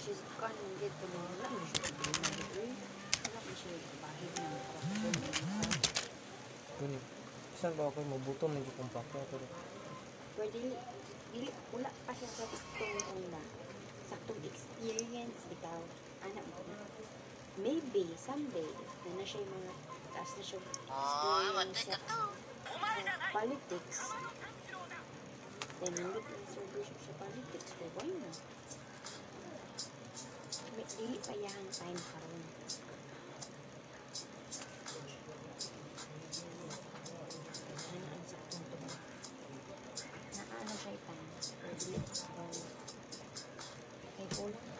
she's gone and get to know. Wala mo siya pagkain. Wala mo siya bahid ng karakter. Gani. Saan ba ako mabutom ng kumpakya pero Pwede dili wala pa siya sa saktong experience bitaw anak mo. Maybe someday na siya yung mga taas na siya experience sa politics. Then hindi ko service sa politics so why not? May dili pa yahan time karon. Ano siya ipan? Dili. Kay Paul.